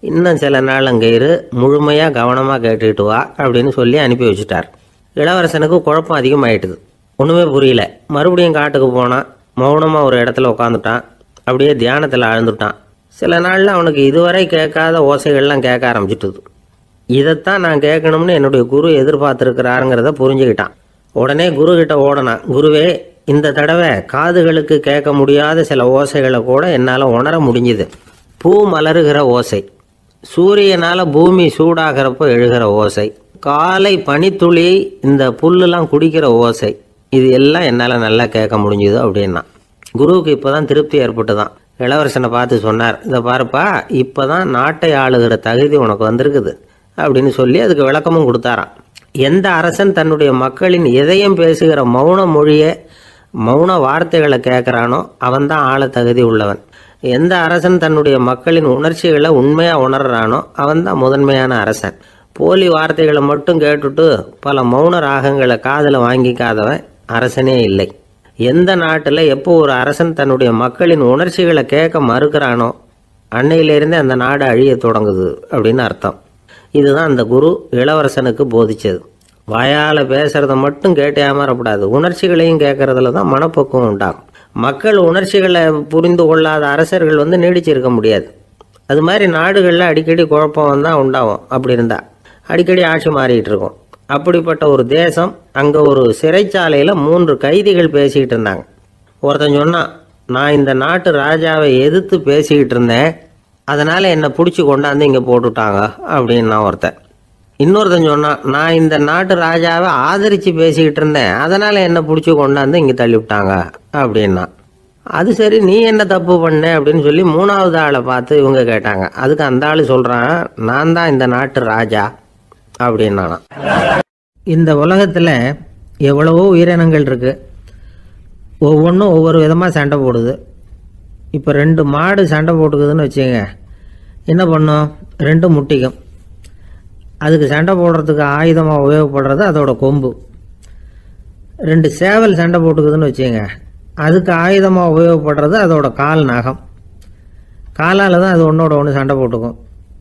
இன்னும் சில நாள் அங்கே இரு, முழுமையாக கவனமாக கேட்டுக்கிட்டு வா அப்படின்னு சொல்லி அனுப்பி வச்சுட்டார். இளவரசனுக்கு குழப்பம் அதிகமாயிட்டுது. ஒன்றுமே புரியல. மறுபடியும் காட்டுக்கு போனான். மௌனமாக ஒரு இடத்துல உட்காந்துட்டான். அப்படியே தியானத்தில் ஆழ்ந்துட்டான். சில நாளில் அவனுக்கு இதுவரை கேட்காத ஓசைகள்லாம் கேட்க ஆரம்பிச்சிட்டுது. இதைத்தான் நான் கேட்கணும்னு என்னுடைய குரு எதிர்பார்த்துருக்கிறாருங்கிறத புரிஞ்சுக்கிட்டான். உடனே குரு கிட்ட ஓடனான். குருவே, இந்த தடவை காதுகளுக்கு கேட்க முடியாத சில ஓசைகளை கூட என்னால் உணர முடிஞ்சுது. பூ மலருகிற ஓசை, சூரியனால் பூமி சூடாகிறப்போ எழுகிற ஓசை, காலை பனித்துளி இந்த புல்லுலாம் குடிக்கிற ஓசை, இது எல்லாம் என்னால் நல்லா கேட்க முடிஞ்சுது அப்படின்னா. குருவுக்கு இப்போ தான் திருப்தி ஏற்பட்டு தான் இளவரசனை பார்த்து சொன்னார், இதை பாருப்பா, இப்போ தான் நாட்டை ஆளுகிற தகுதி உனக்கு வந்திருக்குது அப்படின்னு சொல்லி அதுக்கு விளக்கமும் கொடுத்தாராம். எந்த அரசன் தன்னுடைய மக்களின் இதயம் பேசுகிற மௌன மொழியை, மௌன வார்த்தைகளை கேட்குறானோ அவன் தான் ஆள தகுதி உள்ளவன். எந்த அரசன் தன்னுடைய மக்களின் உணர்ச்சிகளை உண்மையாக உணர்றானோ அவன் தான் முதன்மையான அரசன். போலி வார்த்தைகளை மட்டும் கேட்டுட்டு பல மௌன ராகங்களை காதில் வாங்கிக்காதவன் அரசனே இல்லை. எந்த நாட்டில் எப்போ ஒரு அரசன் தன்னுடைய மக்களின் உணர்ச்சிகளை கேட்க மறுக்கிறானோ அன்னையிலேருந்தே அந்த நாடு அழிய தொடங்குது அப்படின்னு அர்த்தம். இதுதான் அந்த குரு இளவரசனுக்கு போதிச்சது. வாயால் பேசுறத மட்டும் கேட்டு ஏமாறக்கூடாது, உணர்ச்சிகளையும் கேட்கறதுல தான் மனப்பக்குவம் உண்டாகும். மக்கள் உணர்ச்சிகளை புரிந்து கொள்ளாத அரசர்கள் நீடிச்சிருக்க முடியாது. அது மாதிரி நாடுகளில் அடிக்கடி குழப்பம் தான் உண்டாகும். அப்படி இருந்தால் அடிக்கடி ஆட்சி மாறிக்கிட்டு இருக்கும். அப்படிப்பட்ட ஒரு தேசம், அங்கே ஒரு சிறைச்சாலையில் 3 கைதிகள் பேசிக்கிட்டு இருந்தாங்க. ஒருத்தன் சொன்னான், நான் இந்த நாட்டு ராஜாவை எதிர்த்து பேசிக்கிட்டு இருந்தேன், அதனால் என்னை பிடிச்சி கொண்டாந்து இங்கே போட்டுட்டாங்க அப்படின்னா ஒருத்தன். இன்னொருத்தன் சொன்னான், நான் இந்த நாட்டு ராஜாவை ஆதரித்து பேசிக்கிட்டு இருந்தேன், அதனால் என்னை பிடிச்சி கொண்டாந்து இங்கே தள்ளிவிட்டாங்க அப்படின்னா. அது சரி, நீ என்ன தப்பு பண்ண அப்படின்னு சொல்லி 3வது ஆளை பார்த்து இவங்க கேட்டாங்க. அதுக்கு அந்த ஆள் சொல்கிறான், நான் தான் இந்த நாட்டு ராஜா அப்படின்னா. இந்த உலகத்தில் எவ்வளவோ உயிரினங்கள் இருக்கு, ஒவ்வொன்றும் ஒவ்வொரு விதமாக சண்டை போடுது. இப்போ 2 மாடு சண்டை போட்டுக்குதுன்னு வச்சுங்க, என்ன பண்ணும்? 2 முட்டிக்கும். அதுக்கு சண்டை போடுறதுக்கு ஆயுதமாக உபயோகப்படுறது அதோட கொம்பு. 2 சேவல் சண்டை போட்டுக்குதுன்னு வச்சுங்க, அதுக்கு ஆயுதமாக உபயோகப்படுறது அதோட கால் நகம். காலால் தான் அது ஒன்றோட ஒன்று சண்டை போட்டுக்கும்.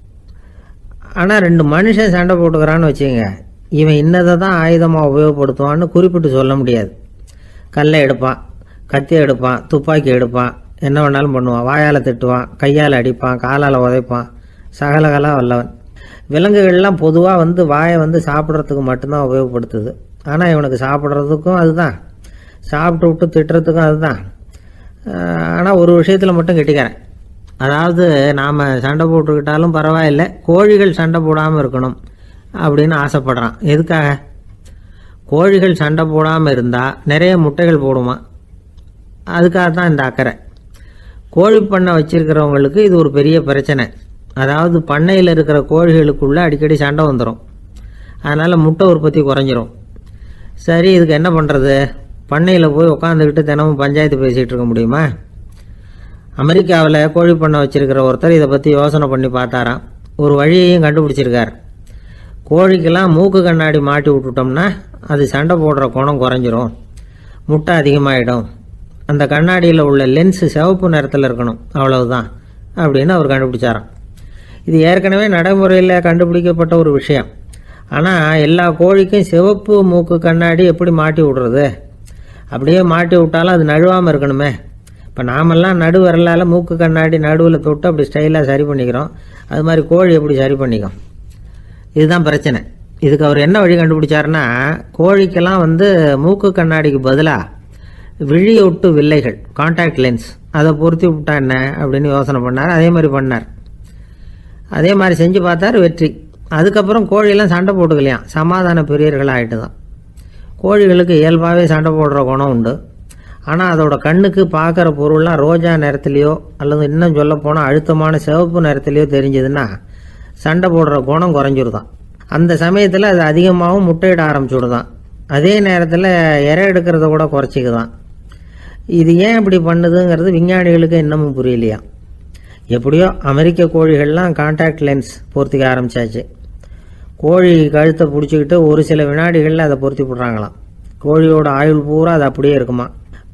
ஆனால் 2 மனுஷன் சண்டை போட்டுக்கிறான்னு வச்சுங்க, இவன் இன்னதை தான் ஆயுதமாக உபயோகப்படுத்துவான்னு குறிப்பிட்டு சொல்ல முடியாது. கல்லை எடுப்பான், கத்தி எடுப்பான், துப்பாக்கி எடுப்பான், என்ன வேணாலும் பண்ணுவான். வாயால் திட்டுவான், கையால் அடிப்பான், காலால் உதைப்பான், சகலகலாக வல்லவன். விலங்குகள்லாம் பொதுவாக வாயை சாப்பிட்றதுக்கு மட்டும்தான் உபயோகப்படுத்துது. ஆனால் இவனுக்கு சாப்பிட்றதுக்கும் அதுதான், சாப்பிட்டு விட்டு திட்டுறதுக்கும் அதுதான். ஆனால் ஒரு விஷயத்தில் மட்டும் கெட்டிக்கிறேன். அதாவது நாம் சண்டை போட்டுக்கிட்டாலும் பரவாயில்லை, கோழிகள் சண்டை போடாமல் இருக்கணும் அப்படின்னு ஆசைப்படுறான். எதுக்காக? கோழிகள் சண்டை போடாமல் இருந்தால் நிறைய முட்டைகள் போடுமா, அதுக்காக தான் இந்த அக்கறை. கோழி பண்ணை வச்சிருக்கிறவங்களுக்கு இது ஒரு பெரிய பிரச்சனை. அதாவது பண்ணையில் இருக்கிற கோழிகளுக்குள்ளே அடிக்கடி சண்டை வந்துடும், அதனால் முட்டை உற்பத்தி குறைஞ்சிரும். சரி, இதுக்கு என்ன பண்ணுறது? பண்ணையில் போய் உட்காந்துக்கிட்டு தினமும் பஞ்சாயத்து பேசிகிட்டு இருக்க முடியுமா? அமெரிக்காவில் கோழி பண்ணை வச்சிருக்கிற ஒருத்தர் இதை பற்றி யோசனை பண்ணி பார்த்தாராம். ஒரு வழியையும் கண்டுபிடிச்சிருக்கார். கோழிக்கெல்லாம் மூக்கு கண்ணாடி மாட்டி விட்டுட்டோம்னா அது சண்டை போடுற குணம் குறைஞ்சிரும், முட்டை அதிகமாகிடும். அந்த கண்ணாடியில் உள்ள லென்ஸு சிவப்பு நிறத்தில் இருக்கணும், அவ்வளவுதான் அப்படின்னு அவர் கண்டுபிடிச்சாராம். இது ஏற்கனவே நடைமுறையில் கண்டுபிடிக்கப்பட்ட ஒரு விஷயம். ஆனால் எல்லா கோழிக்கும் சிவப்பு மூக்கு கண்ணாடி எப்படி மாட்டி விடுறது? அப்படியே மாட்டி விட்டாலும் அது நழுவாமல் இருக்கணுமே. இப்போ நாமெல்லாம் நடு வரலால் மூக்கு கண்ணாடி நடுவில் தொட்டு அப்படி ஸ்டைலாக சரி பண்ணிக்கிறோம், அது மாதிரி கோழி எப்படி சரி பண்ணிக்கும்? இதுதான் பிரச்சனை. இதுக்கு அவர் என்ன வழி கண்டுபிடிச்சாருன்னா, கோழிக்கெல்லாம் மூக்கு கண்ணாடிக்கு பதிலாக விழியொட்டு வில்லைகள், கான்டாக்ட் லென்ஸ், அதை பொருத்தி விட்டா என்ன அப்படின்னு யோசனை பண்ணார். அதே மாதிரி பண்ணார். அதே மாதிரி செஞ்சு பார்த்தார், வெற்றி. அதுக்கப்புறம் கோழியெல்லாம் சண்டை போட்டுக்கலையாம், சமாதான பிரியர்கள் ஆகிட்டு தான். கோழிகளுக்கு இயல்பாகவே சண்டை போடுற குணம் உண்டு. ஆனால் அதோட கண்ணுக்கு பார்க்குற பொருள்லாம் ரோஜா நிறத்துலையோ அல்லது இன்னும் சொல்ல போனால் அழுத்தமான சிவப்பு நிறத்துலையோ தெரிஞ்சதுன்னா சண்டை போடுற குணம் குறைஞ்சிருதான். அந்த சமயத்தில் அது அதிகமாகவும் முட்டையிட ஆரம்பிச்சுடுதான். அதே நேரத்தில் இறை எடுக்கிறத கூட குறைச்சிக்குதான். இது ஏன் இப்படி பண்ணுதுங்கிறது விஞ்ஞானிகளுக்கு இன்னமும் புரியலையா. எப்படியோ அமெரிக்க கோழிகள்லாம் கான்டாக்ட் லென்ஸ் பொருத்திக்க ஆரம்பித்தாச்சு. கோழி கழுத்தை பிடிச்சிக்கிட்டு ஒரு சில வினாடிகளில் அதை பொருத்தி விட்றாங்களாம். கோழியோட ஆயுள் பூரா அது அப்படியே இருக்குமா.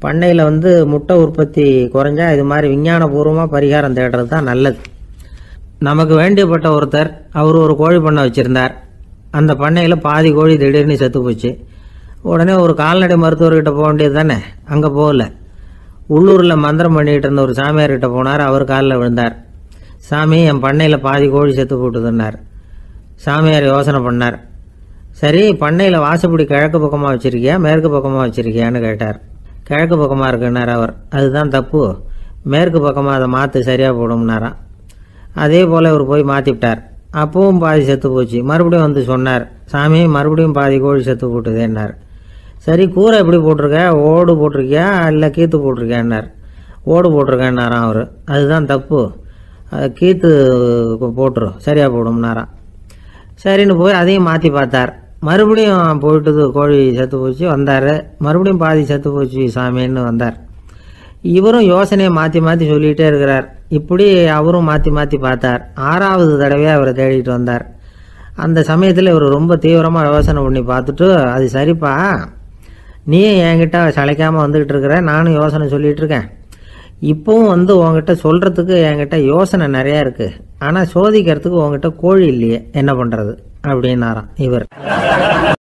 பண்ணையில் முட்டை உற்பத்தி குறைஞ்சா இது மாதிரி விஞ்ஞானபூர்வமாக பரிகாரம் தேடுறது தான் நல்லது. நமக்கு வேண்டியப்பட்ட ஒருத்தர் அவர் ஒரு கோழி பண்ணை வச்சுருந்தார். அந்த பண்ணையில் பாதி கோழி திடீர்னு செத்து போச்சு. உடனே ஒரு கால்நடை மருத்துவர்கிட்ட போக வேண்டியது தானே. அங்கே போகல. உள்ளூரில் மந்திரம் பண்ணிகிட்டு இருந்த ஒரு சாமியார்கிட்ட போனார். அவர் காலில் விழுந்தார். சாமி, என் பண்ணையில் பாதி கோழி செத்து போட்டுதுன்னார். சாமியார் யோசனை பண்ணார். சரி, பண்ணையில் வாசப்படி கிழக்கு பக்கமாக வச்சுருக்கியா மேற்கு பக்கமாக வச்சுருக்கியான்னு கேட்டார். கிழக்கு பக்கமாக இருக்குன்னார் அவர். அதுதான் தப்பு, மேற்கு பக்கமாக அதை மாற்று சரியாக போடும்னாராம். அதே போல் அவர் போய் மாற்றிவிட்டார். அப்பவும் பாதி செத்து போச்சு. மறுபடியும் வந்து சொன்னார், சாமி மறுபடியும் பாதி கோழி செத்து போட்டுதேன்னார். சரி, கூரை எப்படி போட்டிருக்க, ஓடு போட்டிருக்கியா இல்லை கீத்து போட்டிருக்கியான்னார். ஓடு போட்டிருக்கேன்னாராம் அவர். அதுதான் தப்பு, அதை கீத்து போட்டுரும் சரியாக போடும்னாராம். சரின்னு போய் அதையும் மாற்றி பார்த்தார். மறுபடியும் போயிட்டுது, கோழி செத்து போச்சு. வந்தார். மறுபடியும் பாதி செத்து போச்சு சாமின்னு வந்தார். இவரும் யோசனையை மாற்றி மாற்றி சொல்லிகிட்டே இருக்கிறார். இப்படி அவரும் மாற்றி மாற்றி பார்த்தார். 6வது தடவையாக அவரை தேடிட்டு வந்தார். அந்த சமயத்தில் இவர் ரொம்ப தீவிரமாக யோசனை பண்ணி பார்த்துட்டு, அது சரிப்பா, நீயும் என்கிட்ட சளைக்காமல் வந்துக்கிட்டு இருக்கிற, நானும் யோசனை சொல்லிகிட்டு இருக்கேன். இப்போவும் வந்து உங்ககிட்ட சொல்கிறதுக்கு என்கிட்ட யோசனை நிறையா இருக்குது. ஆனால் சோதிக்கிறதுக்கு உங்ககிட்ட கோழி இல்லையே, என்ன பண்ணுறது அப்படின்னாராம் இவர்.